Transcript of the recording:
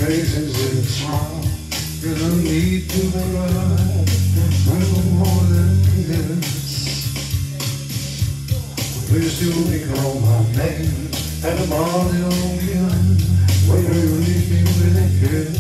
faces and smile. You don't need to run no more than this. Please do me call my name and the morning will be on. When you leave me with a kiss.